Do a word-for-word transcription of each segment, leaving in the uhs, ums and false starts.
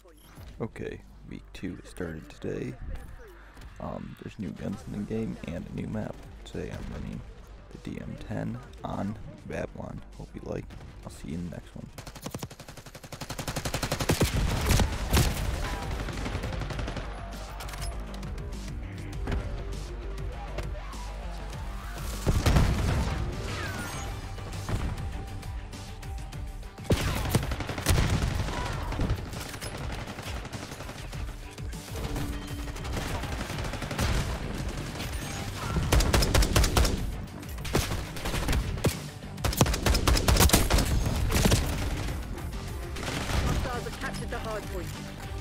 Okay, week two started today. Um, there's new guns in the game and a new map. Today I'm running the D M ten on Babylon. Hope you like. I'll see you in the next one. Captured the hard point.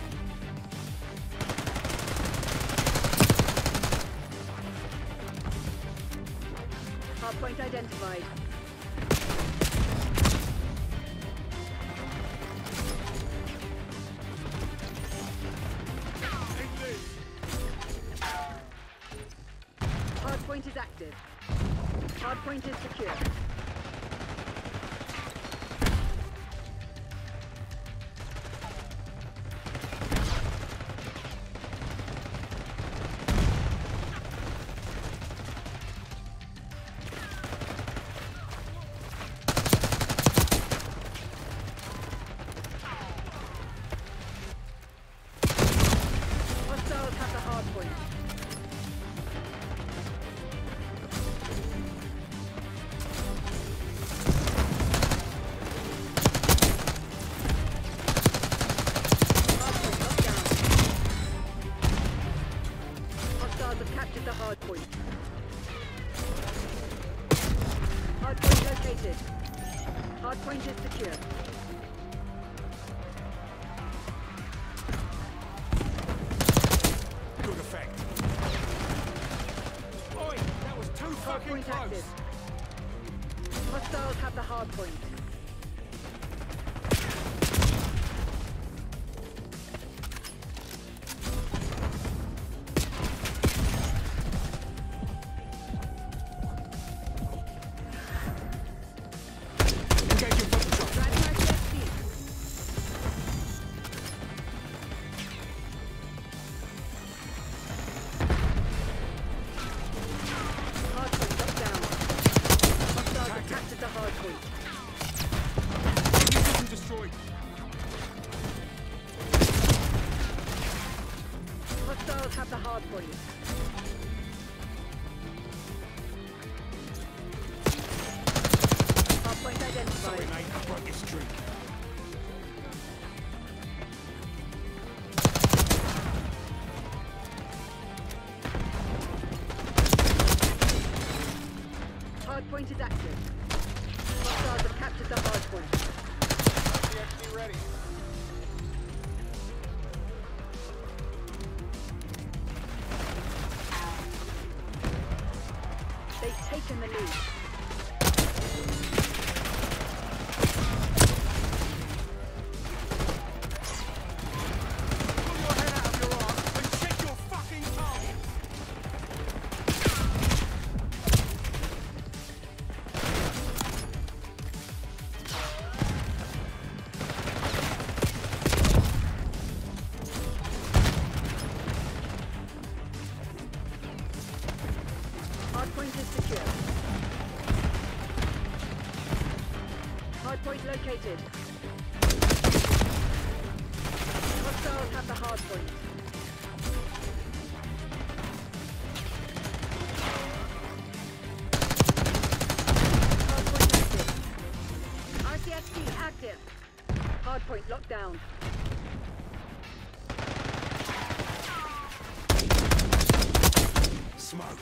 Hard point identified. Hard point is active. Hard point is secure. Have the hard point. Hostiles have captured the hard point. Hard point located. Hard point is secure. Hard point active. Hostiles have the hard point. Engaging foot patrol. Driving R C S T. Hard point locked down. Hostiles have captured the hard point. Position destroyed. Hostiles have the hard point. Hard point identified. Sorry, mate. I broke your streak. Hard point is active. Hostiles have captured the hard point. D M ten ready. They've taken the lead. Pull your head out of your arse and check your fucking target. Hard point is secure. Hard point located. Hostiles have the hard point. Hard point active. R C S T active. Hard point locked down. Smoked.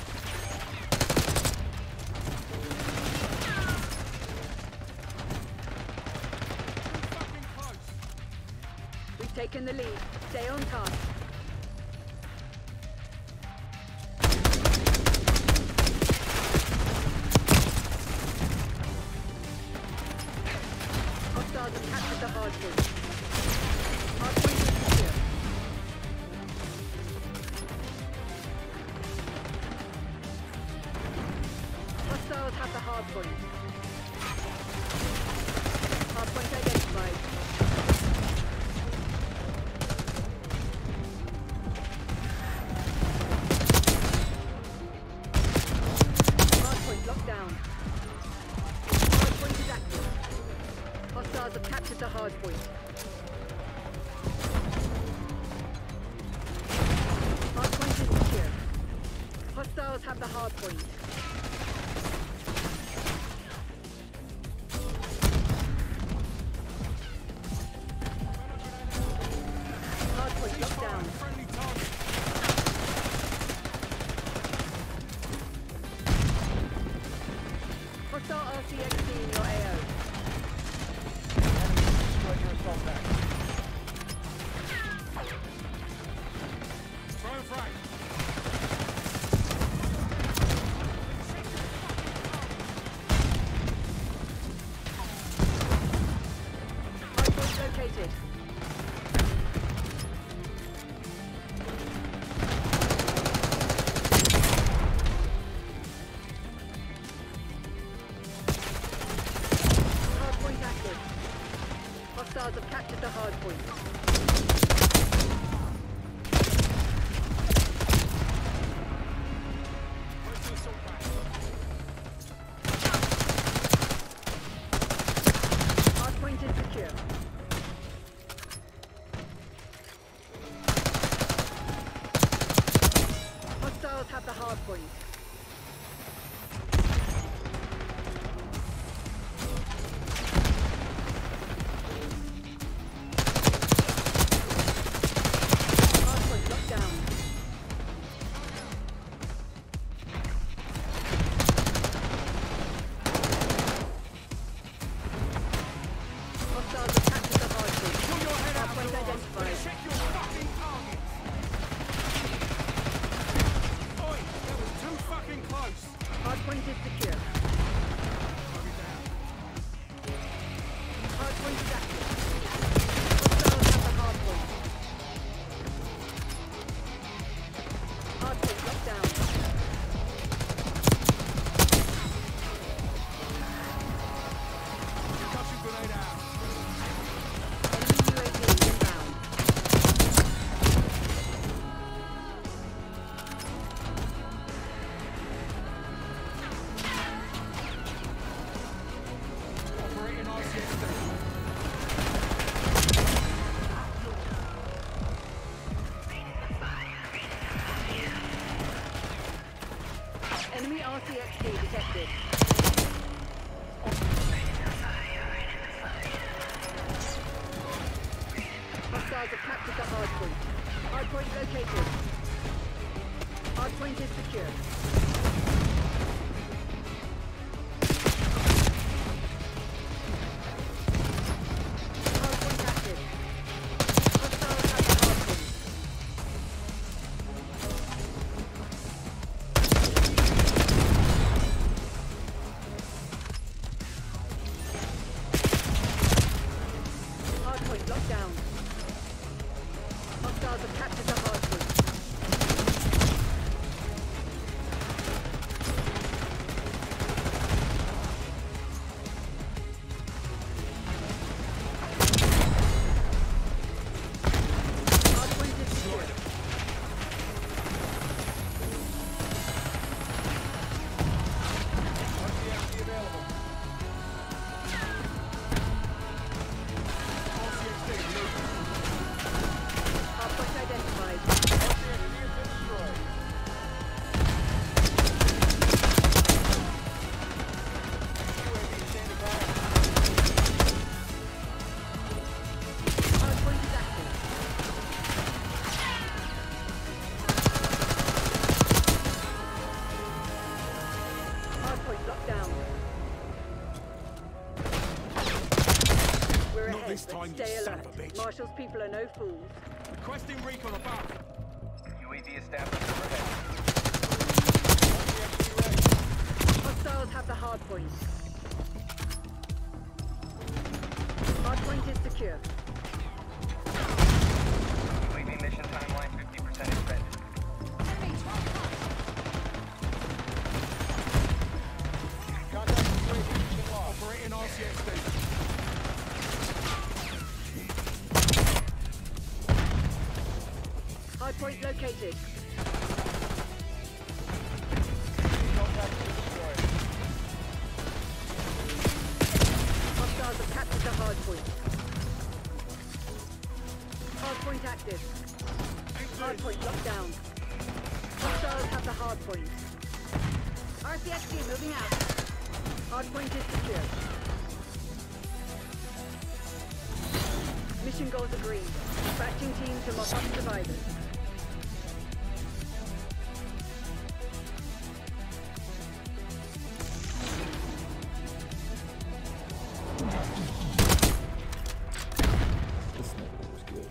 Fucking close. We've taken the lead. Stay on task. Hostiles have captured the hard point. Hard point is secure. Hostiles have the hard point. Hard point identified. hard point. Hard point locked down. Friendly target. Hostile R C X D in your A O. Enemy destroyed your assault bag. Throw frag. Hard point located. Hard point active. Hostiles have captured the hard point. Where's the assault bag? Hard point is secure. Hostiles have the hard point. Hard point locked down. Hostiles have captured the hard point. Pull your head out Hard of point your arse. identified. Check your fucking targets. Oi, that was too fucking close. Hard point is secure. Bug it down. Hard point is active. Hostiles have the hard point. Hard point locked down. Concussion grenade out. Enemy U A V inbound. Operating R C X D. Enemy R C X D detected. Hostiles have captured the hard point. Hard point located. Hard point is secure. Hard point active. Hostiles have the hard point. Hard point locked down. Hostiles have captured the hard point. Hard point is secure. R C X D available. R C X D moving. Hard point identified. R C X D has been destroyed. U A V standing by. Hard point is active. Hard point locked down. We're Not ahead, this time, but stay you son alert. of a bitch. Marshall's people are no fools. Requesting recon above. U A V established overhead. R C X D ready. Hostiles have the hard point. Hard point is secure. U A V mission timeline fifty percent expended. Contact U A V mission lost. Operating R C X D. Hard point located. Contact destroyed. Hostiles have captured the hard point. Hard point active. Hard point locked down. Hostiles have the hard point. R C X D moving out. Hardpoint is secure. Mission goals agreed. Dispatching team to mop up survivors. This sniper was good.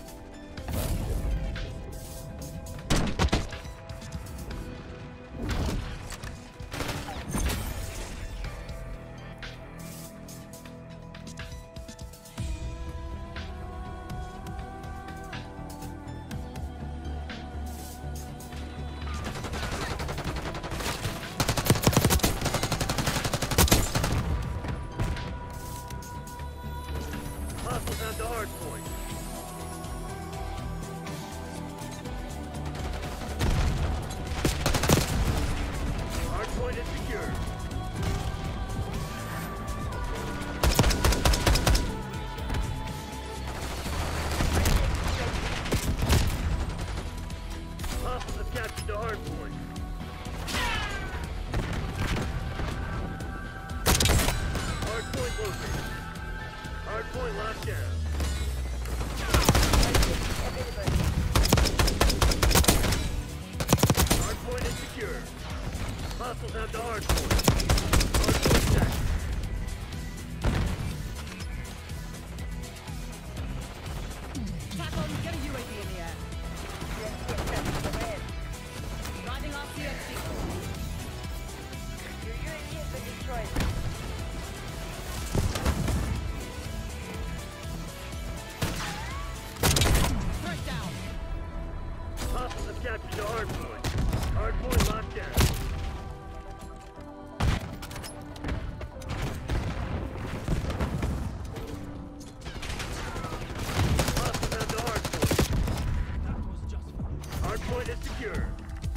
Hostiles at the hard point. Hard point is secure. Hostiles have captured the hard point. Hard point located. Hard point locked down. Hard point is secure. Hostiles have the hard point. Hard point set. Tackle, get a U A V in the air. Driving off C X D. Your U A V has been destroyed. First down. Hostiles have captured the hard point. Hard point locked down. Hostiles have the hard point. Hard point is secure.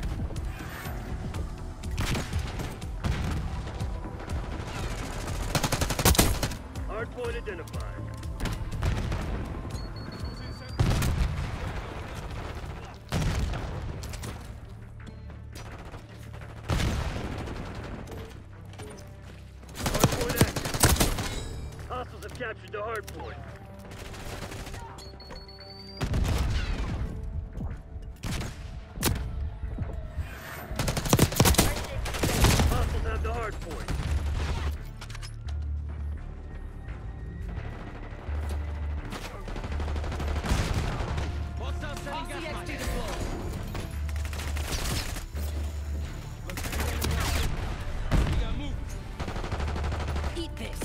Hard point identified. Hard point active. Hostiles have captured the hard point. Hostiles have the hard point. R C X D deployed. Eat this.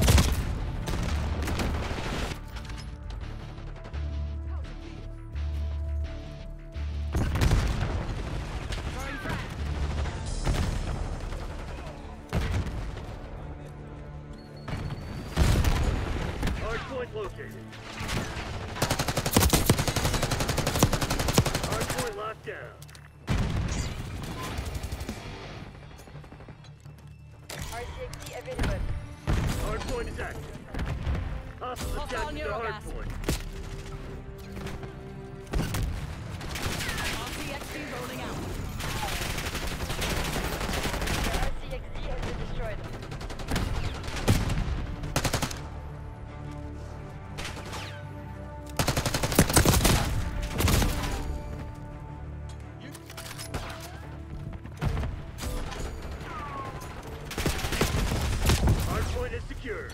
Throwing frag. Hard point located. Hard point locked down. R C X D available. Hard point is active. Hostiles have Hostile captured the hard neurogas. point. R C X D rolling out. Your R C X D has been destroyed. Hard point is secure.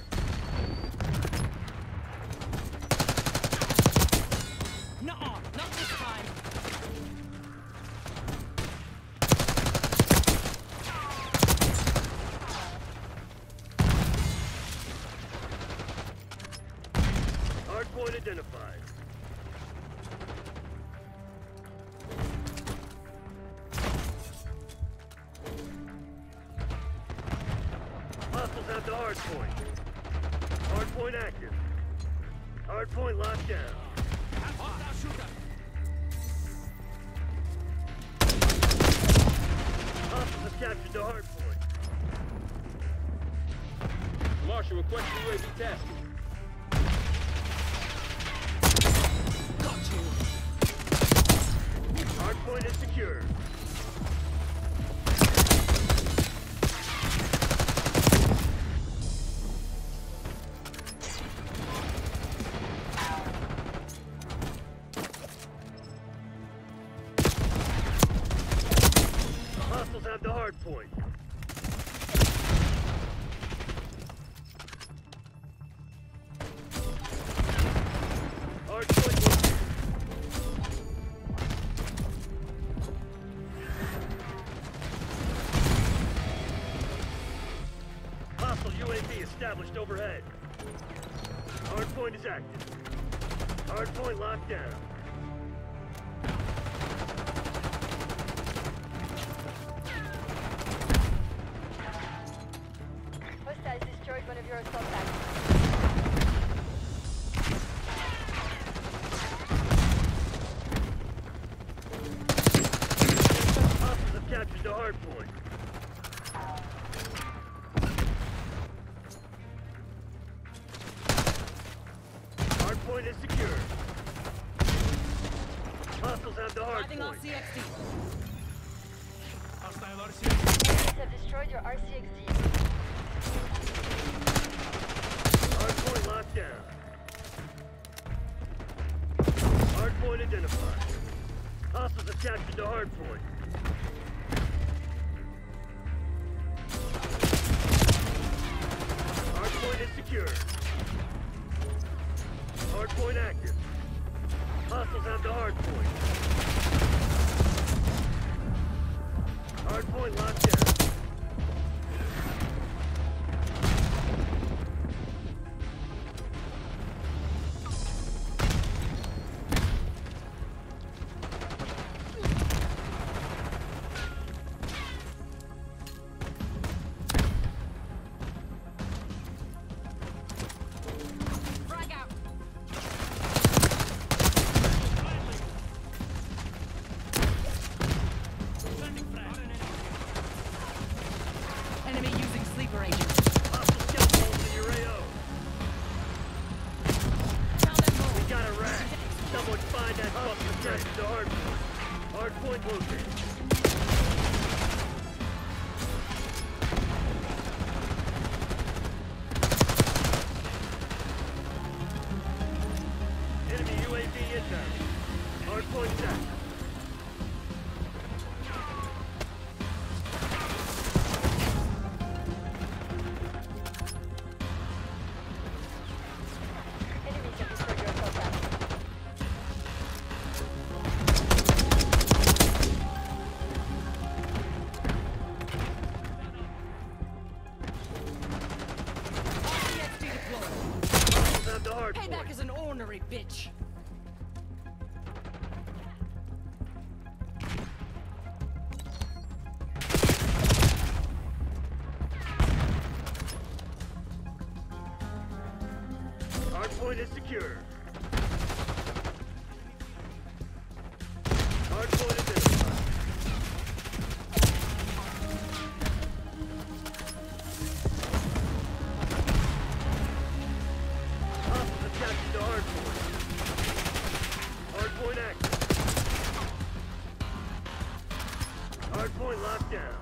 Nuh-uh, not this time. Hard point identified. Hostiles have the hard point. Hard point active. Hard point locked down. Hostiles have captured the hard point. Marshal requesting U A V tasking. Got you. Hard point is secure. point. Hard point located. Hostile U A V established overhead. Hard point is active. Hard point locked down. Hostiles destroyed one of your assault tanks. Hostiles have captured the hard point. Hard point is secure. Hostiles have the hard point. Enemies have destroyed your R C X D. Hard point locked down. Hard point identified. Hostiles have captured the hard point. Hard point is secure. Hard point active. Hostiles have the hard point. Hard point locked down. Enemy using sleeper agent. Hostile scout balls in your A O. We got a rat. Someone find that fucking threat to hard point. Hard point located. Enemy U A V inbound. Hard point set. Enemies have destroyed your assault tank. R C X D deployed. Hostiles have the hard Payback point. is an ornery bitch. Hard point is secure. Hard point identified. Hostiles have captured the hard point. Hard point active. Hard point locked down.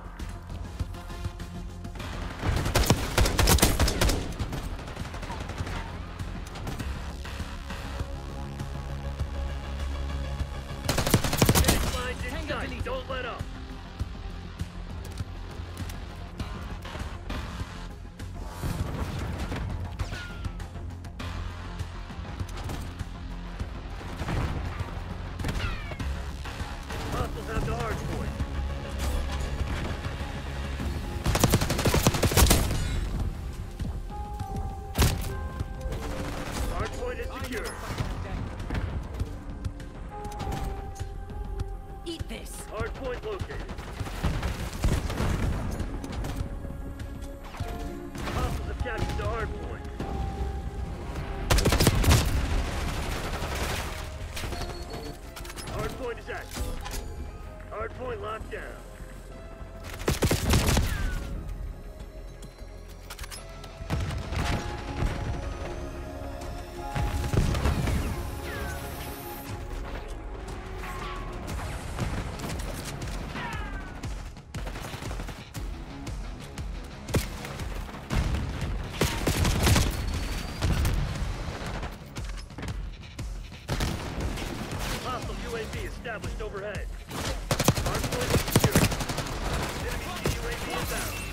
Finish lines in Tango sight. deleted. Don't let up. Hostiles have the hard point. Hard point is secure. Eat this. Hard point located. Hostiles have captured the hard point. Hard point is active. Hard point locked down. Hostile U A V established overhead. Hard point is secure. Enemy C U U A V inbound.